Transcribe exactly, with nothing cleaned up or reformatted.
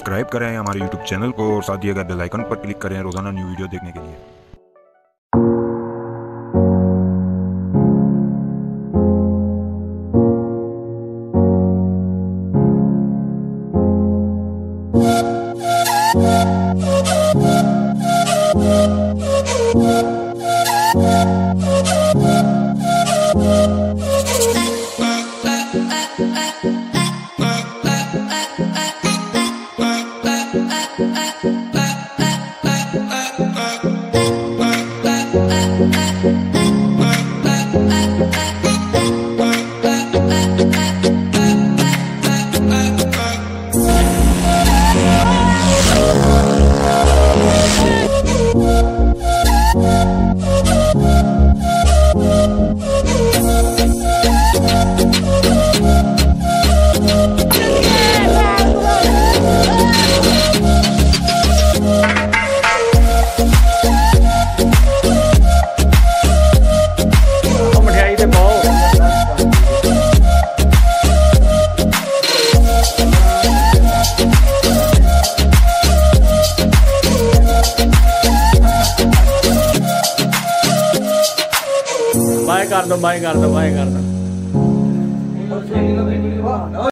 Subscribe करें हमारे YouTube channel को और साथ दिए गए बेल आइकन पर क्लिक करें रोजाना न्यू वीडियो देखने के लिए। बाय कर दो बाय कर दो बाय कर दो।